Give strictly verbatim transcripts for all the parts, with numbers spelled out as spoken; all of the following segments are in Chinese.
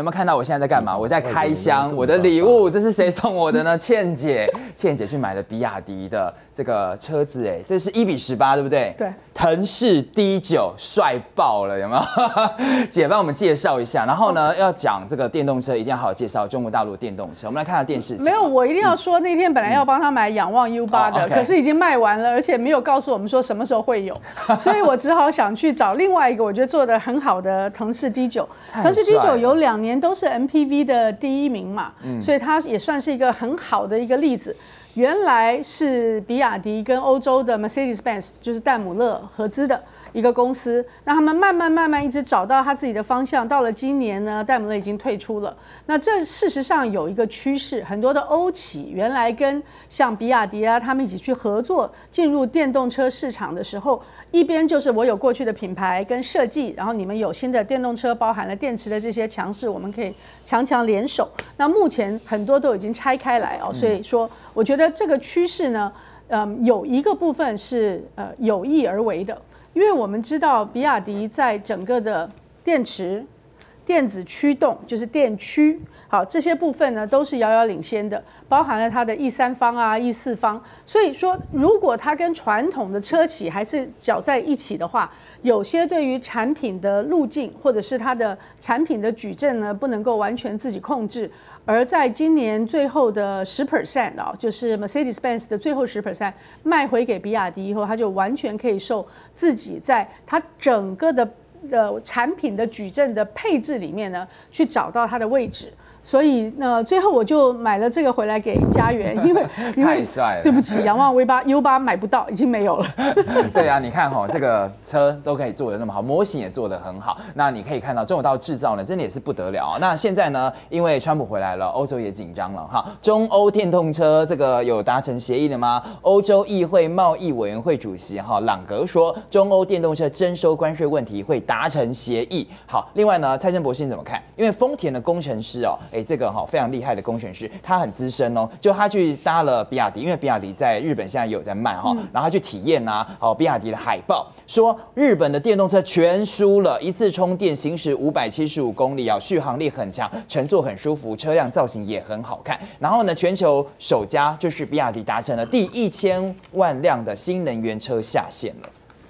有没有看到我现在在干嘛？我在开箱我的礼物，这是谁送我的呢？倩姐，倩姐去买了比亚迪的这个车子，哎，这是一比十八，对不对？ 对。 腾势 D 九帅爆了，有没有？姐帮我们介绍一下。然后呢，要讲这个电动车，一定要好好介绍中国大陆的电动车。我们来看看电视。 没有，我一定要说，那天本来要帮他买仰望 U 八的，可是已经卖完了，而且没有告诉我们说什么时候会有，所以我只好想去找另外一个我觉得做的很好的腾势 D 九。腾势 D 九有两年都是 M P V 的第一名嘛，所以它也算是一个很好的一个例子。原来是比亚迪跟欧洲的 Mercedes-Benz， 就是戴姆勒合资的一个公司，那他们慢慢慢慢一直找到他自己的方向。到了今年呢，戴姆勒已经退出了。那这事实上有一个趋势，很多的欧企原来跟像比亚迪啊，他们一起去合作进入电动车市场的时候，一边就是我有过去的品牌跟设计，然后你们有新的电动车，包含了电池的这些强势，我们可以强强联手。那目前很多都已经拆开来哦，所以说我觉得这个趋势呢，嗯，有一个部分是呃有意而为的。因为我们知道，比亚迪在整个的电池、电子驱动，就是电驱，好这些部分呢，都是遥遥领先的，包含了它的 E 三方啊、E 四方。所以说，如果它跟传统的车企还是搅在一起的话，有些对于产品的路径或者是它的产品的矩阵呢，不能够完全自己控制。而在今年最后的十 percent 啊，就是 Mercedes-Benz 的最后十 percent 卖回给比亚迪以后，它就完全可以受自己在它整个的呃产品的矩阵的配置里面呢，去找到它的位置。所以呢，最后我就买了这个回来给家园，因为因为太帅了。 对不起，仰望 V 八 U 八买不到，已经没有了。 对啊，你看哈、哦，这个车都可以做得那么好，模型也做得很好。那你可以看到中国大陆制造呢，真的也是不得了啊。那现在呢，因为川普回来了，欧洲也紧张了哈。中欧电动车这个有达成协议了吗？欧洲议会贸易委员会主席哈朗格说，中欧电动车征收关税问题会达成协议。好，另外呢，蔡正博士怎么看？因为丰田的工程师哦。哎，这个哈非常厉害的工程师，他很资深哦，就他去搭了比亚迪，因为比亚迪在日本现在也有在卖哈，然后他去体验啊，哦比亚迪的海报，说日本的电动车全输了，一次充电行驶五百七十五公里啊，续航力很强，乘坐很舒服，车辆造型也很好看。然后呢，全球首家就是比亚迪达成了第一千万辆的新能源车下线了。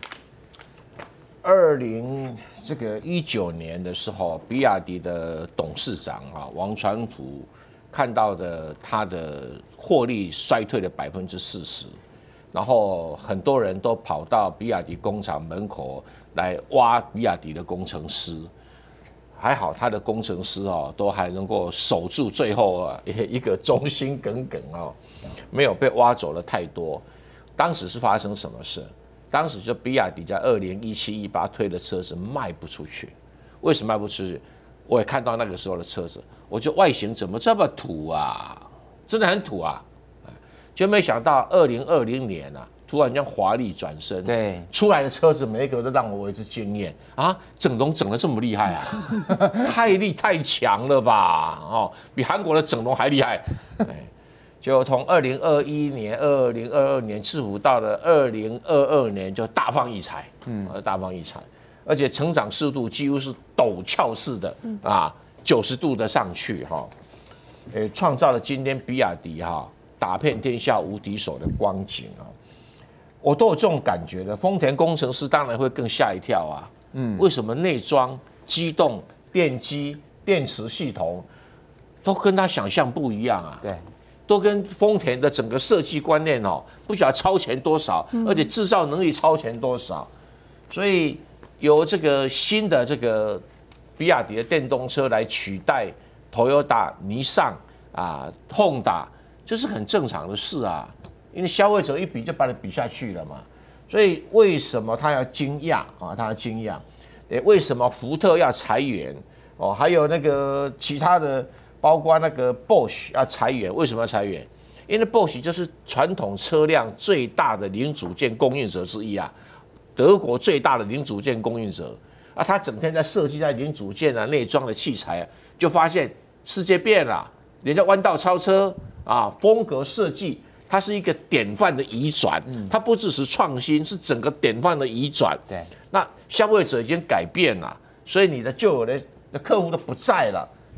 二零。这个一九年的时候，比亚迪的董事长啊王传福看到的他的获利衰退了百分之四十，然后很多人都跑到比亚迪工厂门口来挖比亚迪的工程师，还好他的工程师哦都还能够守住最后啊一个忠心耿耿哦，没有被挖走了太多。当时是发生什么事？当时就比亚迪在二零一七一八推的车子卖不出去，为什么卖不出去？我也看到那个时候的车子，我觉得外形怎么这么土啊，真的很土啊！就没想到二零二零年啊，突然间华丽转身， 对， 出来的车子每一个都让我为之惊艳啊！整容整得这么厉害啊，太厉太强了吧？哦，比韩国的整容还厉害。就从二零二一年、二零二二年制服到了二零二二年，就大放异彩，嗯，大放异彩，而且成长速度几乎是陡峭式的啊，九十度的上去哈，呃，创造了今天比亚迪哈打遍天下无敌手的光景啊，我都有这种感觉的。丰田工程师当然会更吓一跳啊，嗯，为什么内装、机动、电机、电池系统都跟他想象不一样啊？ 对。 都跟丰田的整个设计观念哦，不晓得超前多少，而且制造能力超前多少，所以由这个新的这个比亚迪的电动车来取代 Toyota、尼桑啊、Honda， 这是很正常的事啊，因为消费者一比就把你比下去了嘛。所以为什么他要惊讶啊？他要惊讶，诶，为什么福特要裁员？哦，还有那个其他的。包括那个 Bosch 要裁员，为什么要裁员？因为 Bosch 就是传统车辆最大的零组件供应者之一啊，德国最大的零组件供应者啊，他整天在设计在零组件啊、内装的器材啊，就发现世界变了，人家弯道超车啊，风格设计，它是一个典范的移转，它不只是创新，是整个典范的移转。 对， 那消费者已经改变了，所以你的旧有的客户都不在了。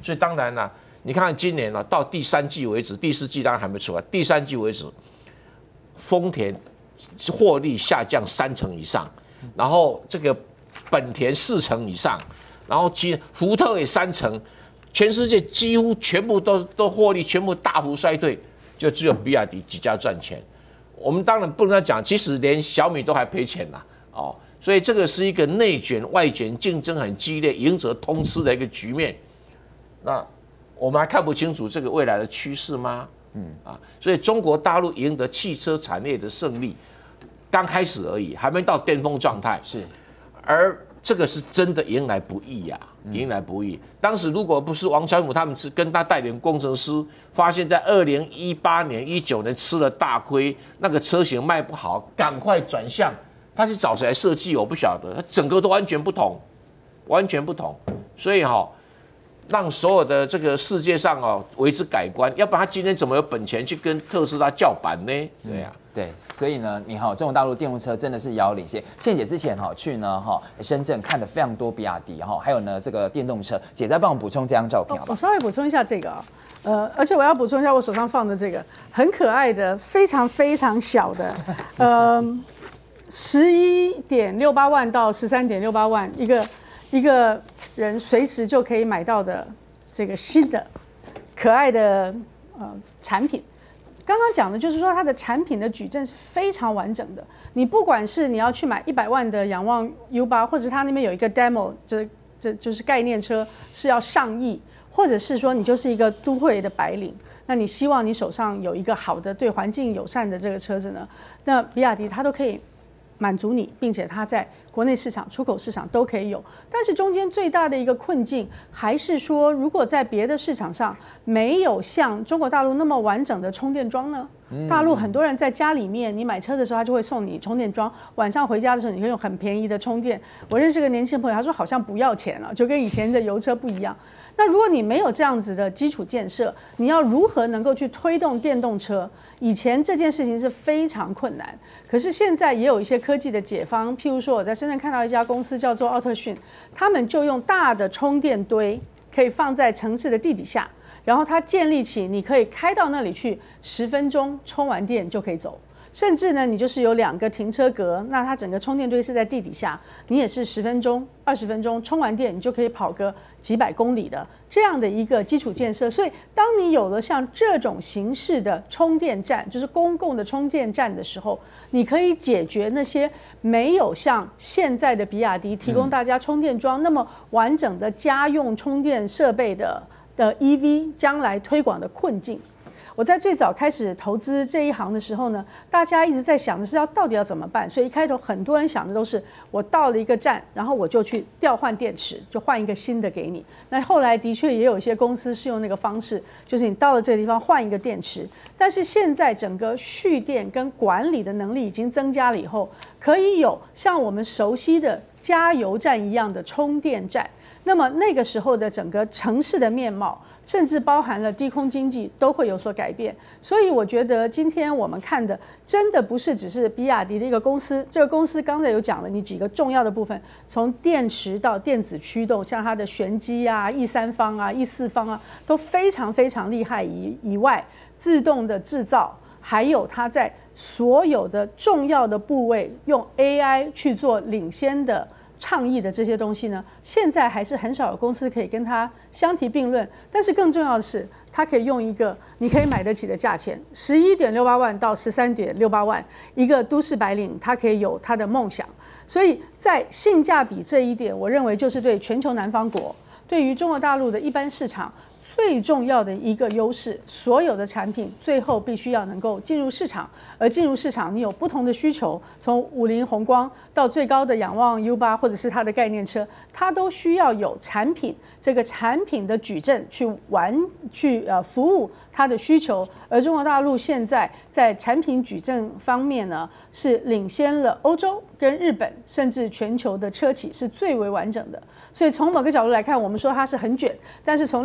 所以当然了，你看今年呢、啊，到第三季为止，第四季当然还没出来，第三季为止，丰田获利下降三成以上，然后这个本田四成以上，然后其福特也三成，全世界几乎全部都都获利全部大幅衰退，就只有比亚迪几家赚钱。我们当然不能讲，其实连小米都还赔钱啦，哦，所以这个是一个内卷外卷竞争很激烈、赢者通吃的一个局面。那我们还看不清楚这个未来的趋势吗？嗯啊，所以中国大陆赢得汽车产业的胜利刚开始而已，还没到巅峰状态。 是， 而这个是真的迎来不易呀、啊，迎来不易。当时如果不是王传福他们是跟他带领工程师，发现在二零一八年、一九年吃了大亏，那个车型卖不好，赶快转向。他是找谁来设计？我不晓得，他整个都完全不同，完全不同。所以哈、哦。让所有的这个世界上哦为之改观，要不然他今天怎么有本钱去跟特斯拉叫板呢？对呀、啊， 对，所以呢，你好，中国大陆电动车真的是遥遥领先。倩姐之前哈去呢哈深圳看了非常多比亚迪哈，还有呢这个电动车。姐再帮我补充这张照片好不好？ 我稍微补充一下这个啊，呃，而且我要补充一下我手上放的这个很可爱的、非常非常小的，呃，十一点六八万到十三点六八万一个。一个人随时就可以买到的这个新的可爱的呃产品，刚刚讲的就是说它的产品的矩阵是非常完整的。你不管是你要去买一百万的仰望 U 八，或者它那边有一个 demo， 这这就是概念车是要上亿，或者是说你就是一个都会的白领，那你希望你手上有一个好的对环境友善的这个车子呢，那比亚迪它都可以满足你，并且它在国内市场、出口市场都可以有。但是中间最大的一个困境，还是说，如果在别的市场上没有像中国大陆那么完整的充电桩呢？大陆很多人在家里面，你买车的时候，他就会送你充电桩，晚上回家的时候，你可以用很便宜的充电。我认识个年轻朋友，他说好像不要钱了，就跟以前的油车不一样。那如果你没有这样子的基础建设，你要如何能够去推动电动车？以前这件事情是非常困难，可是现在也有一些科技的解方，譬如说我在深圳看到一家公司叫做奥特讯，他们就用大的充电堆可以放在城市的地底下，然后它建立起你可以开到那里去，十分钟充完电就可以走。甚至呢，你就是有两个停车格，那它整个充电堆是在地底下，你也是十分钟、二十分钟充完电，你就可以跑个几百公里的这样的一个基础建设。所以，当你有了像这种形式的充电站，就是公共的充电站的时候，你可以解决那些没有像现在的比亚迪提供大家充电桩那么完整的家用充电设备的的 E V 将来推广的困境。我在最早开始投资这一行的时候呢，大家一直在想的是要到底要怎么办，所以一开头很多人想的都是我到了一个站，然后我就去调换电池，就换一个新的给你。那后来的确也有一些公司是用那个方式，就是你到了这个地方换一个电池。但是现在整个蓄电跟管理的能力已经增加了以后，可以有像我们熟悉的加油站一样的充电站。那么那个时候的整个城市的面貌，甚至包含了低空经济，都会有所改变。所以我觉得今天我们看的，真的不是只是比亚迪的一个公司。这个公司刚才有讲了你几个重要的部分，从电池到电子驱动，像它的玄机啊、E 三方啊、E 四方啊，都非常非常厉害。以以外，自动的制造，还有它在所有的重要的部位用 A I 去做领先的倡议的这些东西呢，现在还是很少有公司可以跟它相提并论。但是更重要的是，它可以用一个你可以买得起的价钱，十一点六八万到十三点六八万，一个都市白领，他可以有他的梦想。所以在性价比这一点，我认为就是对全球南方国，对于中国大陆的一般市场最重要的一个优势。所有的产品最后必须要能够进入市场，而进入市场你有不同的需求，从五菱宏光到最高的仰望 U 八或者是它的概念车，它都需要有产品，这个产品的矩阵去完去呃服务它的需求。而中国大陆现在在产品矩阵方面呢，是领先了欧洲跟日本，甚至全球的车企是最为完整的。所以从某个角度来看，我们说它是很卷，但是从另外一个角度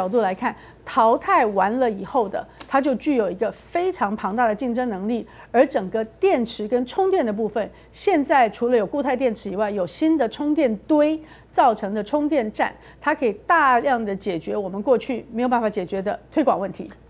度来看，淘汰完了以后的，它就具有一个非常庞大的竞争能力。而整个电池跟充电的部分，现在除了有固态电池以外，有新的充电堆造成的充电站，它可以大量的解决我们过去没有办法解决的推广问题。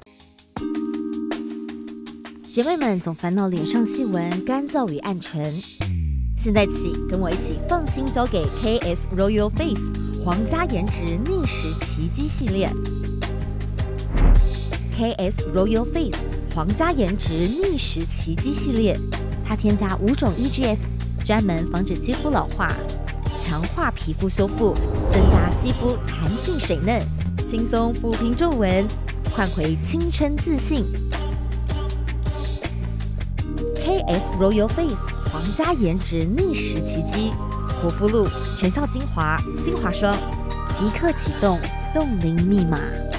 姐妹们总烦恼脸上细纹、干燥与暗沉，现在起跟我一起放心交给 K S Royal Face 皇家颜值逆时奇迹系列。K S Royal Face 皇家颜值逆时奇迹系列，它添加五种 E G F， 专门防止肌肤老化，强化皮肤修复，增加肌肤弹性水嫩，轻松抚平皱纹，换回青春自信。K S Royal Face 皇家颜值逆时奇迹，护肤露、全效精华、精华霜，即刻启动冻龄密码。